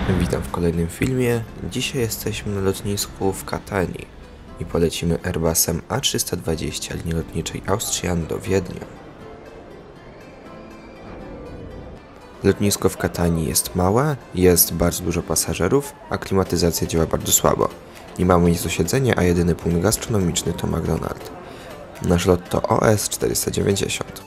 Witam w kolejnym filmie. Dzisiaj jesteśmy na lotnisku w Katanii i polecimy Airbusem A320 linii lotniczej Austrian do Wiednia. Lotnisko w Katanii jest małe, jest bardzo dużo pasażerów, a klimatyzacja działa bardzo słabo. Nie mamy nic do siedzenia, a jedyny punkt gastronomiczny to McDonald's. Nasz lot to OS 490.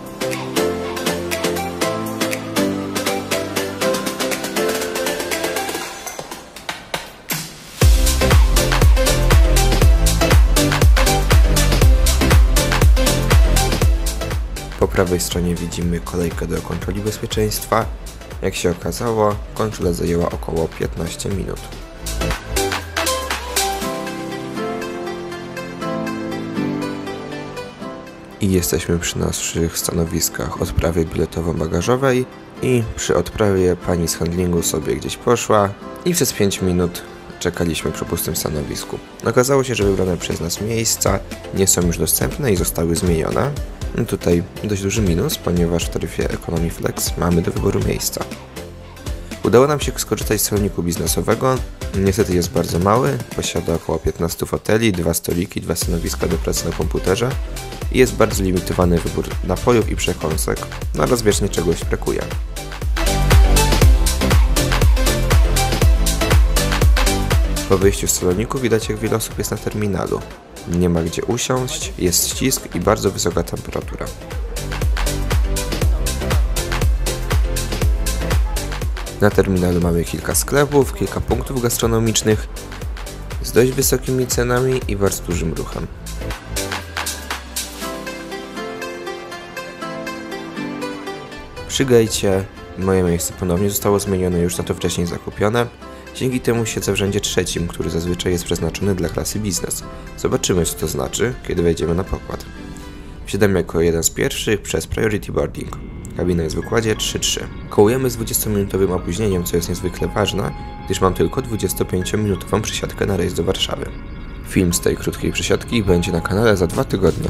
Po prawej stronie widzimy kolejkę do kontroli bezpieczeństwa. Jak się okazało, kontrola zajęła około 15 minut. I jesteśmy przy naszych stanowiskach odprawy biletowo-bagażowej i przy odprawie pani z handlingu sobie gdzieś poszła i przez 5 minut czekaliśmy przy pustym stanowisku. Okazało się, że wybrane przez nas miejsca nie są już dostępne i zostały zmienione. Tutaj dość duży minus, ponieważ w taryfie Economy Flex mamy do wyboru miejsca. Udało nam się skorzystać z saloniku biznesowego. Niestety jest bardzo mały, posiada około 15 foteli, 2 stoliki, 2 stanowiska do pracy na komputerze i jest bardzo limitowany wybór napojów i przekąsek, oraz wiecznie czegoś brakuje. Po wyjściu z saloniku widać, jak wiele osób jest na terminalu. Nie ma gdzie usiąść, jest ścisk i bardzo wysoka temperatura. Na terminalu mamy kilka sklepów, kilka punktów gastronomicznych z dość wysokimi cenami i bardzo dużym ruchem. Przy gejcie moje miejsce ponownie zostało zmienione, już na to wcześniej zakupione. Dzięki temu siedzę w rzędzie trzecim, który zazwyczaj jest przeznaczony dla klasy biznes. Zobaczymy, co to znaczy, kiedy wejdziemy na pokład. Wsiadam jako jeden z pierwszych przez Priority Boarding. Kabina jest w układzie 3-3. Kołujemy z 20-minutowym opóźnieniem, co jest niezwykle ważne, gdyż mam tylko 25-minutową przysiadkę na rejs do Warszawy. Film z tej krótkiej przysiadki będzie na kanale za 2 tygodnie.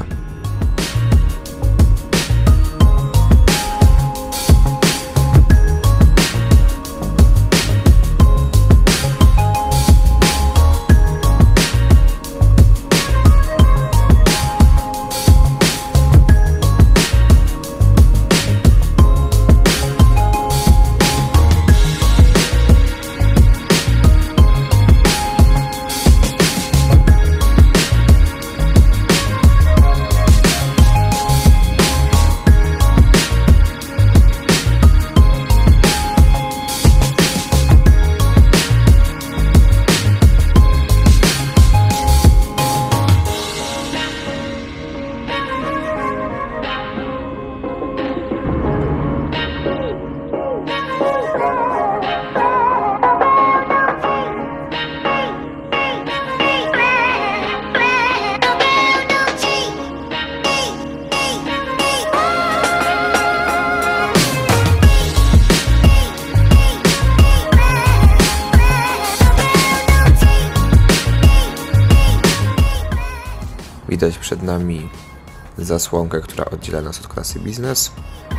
Widać przed nami zasłonkę, która oddziela nas od klasy biznes.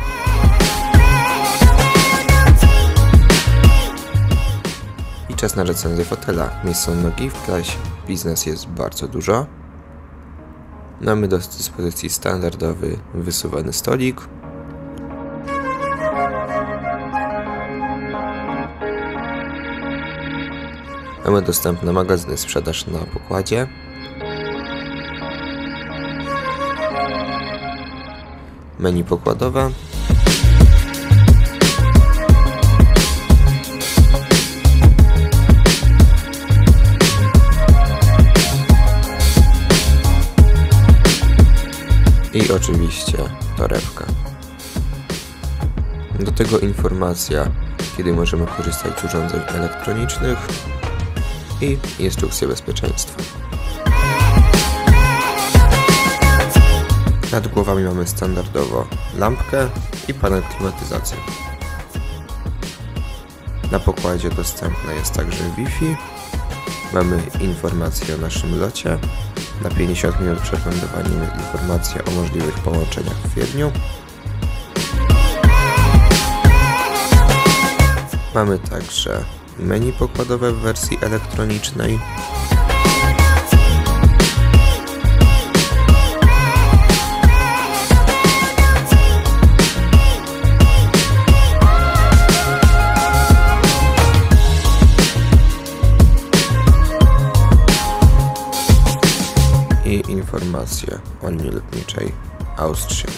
I czas na recenzję fotela. Miejsca na nogi w klasie biznes jest bardzo dużo. Mamy do dyspozycji standardowy, wysuwany stolik. Mamy dostępne magazyny, sprzedaż na pokładzie. Menu pokładowe. I oczywiście torebka. Do tego informacja, kiedy możemy korzystać z urządzeń elektronicznych i instrukcja bezpieczeństwa. Nad głowami mamy standardowo lampkę i panel klimatyzacji. Na pokładzie dostępne jest także Wi-Fi. Mamy informacje o naszym locie. Na 50 minut przed lądowaniem informacja o możliwych połączeniach w Wiedniu. Mamy także menu pokładowe w wersji elektronicznej, i informacje o linii lotniczej Austrian.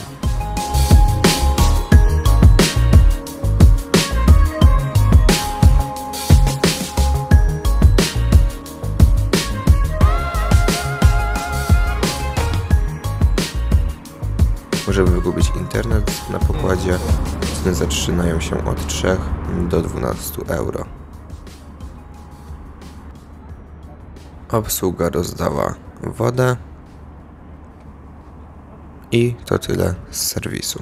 Żeby wykupić internet na pokładzie, ceny zaczynają się od 3 do 12 euro. Obsługa rozdała wodę i to tyle z serwisu.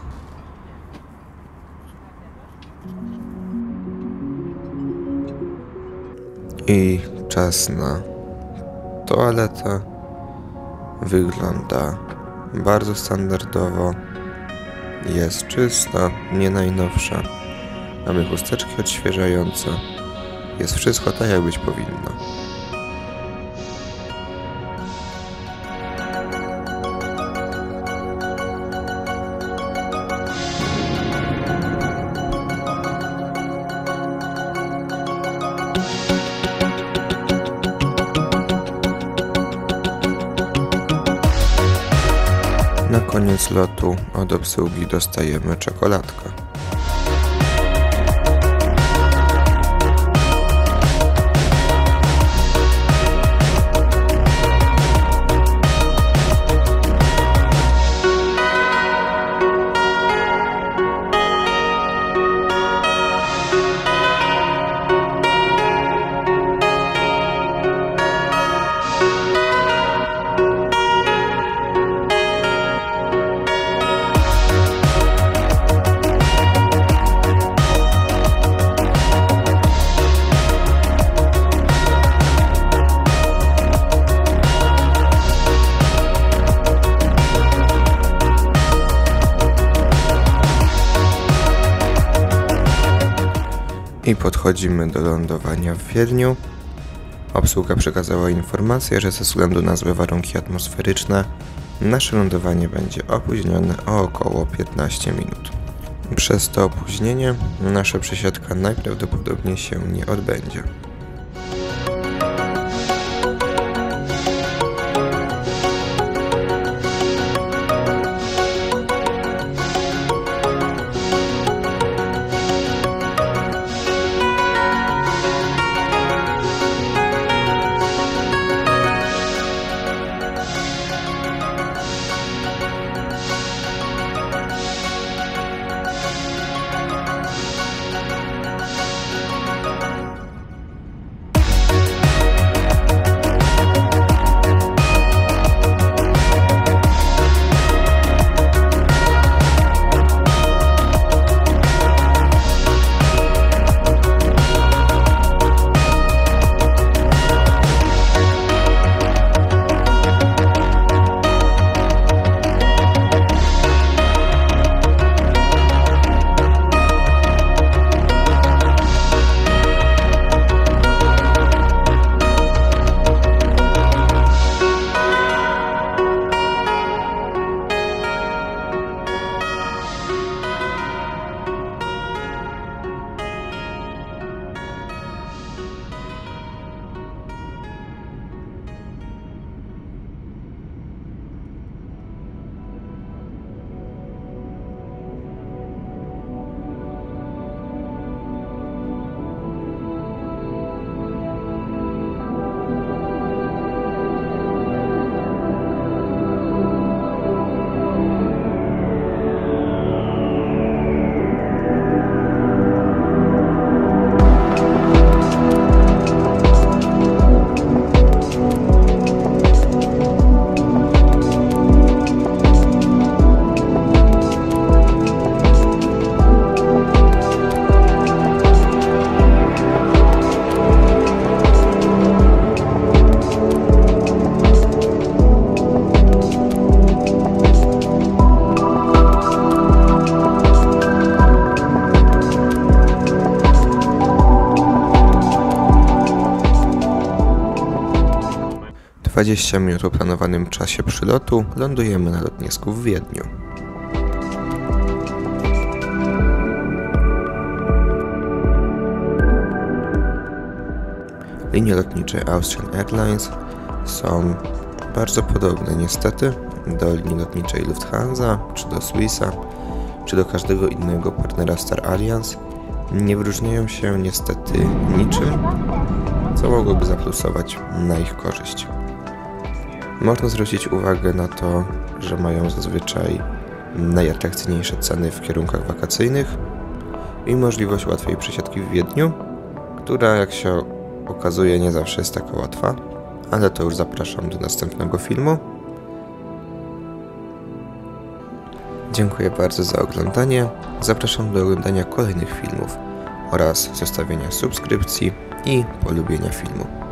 I czas na toaletę. Wygląda bardzo standardowo. Jest czysta, nie najnowsza. Mamy chusteczki odświeżające. Jest wszystko tak, jak być powinno. Na koniec lotu od obsługi dostajemy czekoladkę. I podchodzimy do lądowania w Wiedniu. Obsługa przekazała informację, że ze względu na złe warunki atmosferyczne nasze lądowanie będzie opóźnione o około 15 minut. Przez to opóźnienie nasza przesiadka najprawdopodobniej się nie odbędzie. 20 minut po planowanym czasie przylotu lądujemy na lotnisku w Wiedniu. Linie lotnicze Austrian Airlines są bardzo podobne niestety do linii lotniczej Lufthansa, czy do Swissa, czy do każdego innego partnera Star Alliance. Nie wyróżniają się niestety niczym, co mogłoby zaplusować na ich korzyść. Można zwrócić uwagę na to, że mają zazwyczaj najatrakcyjniejsze ceny w kierunkach wakacyjnych i możliwość łatwej przesiadki w Wiedniu, która, jak się okazuje, nie zawsze jest taka łatwa, ale to już zapraszam do następnego filmu. Dziękuję bardzo za oglądanie, zapraszam do oglądania kolejnych filmów oraz zostawienia subskrypcji i polubienia filmu.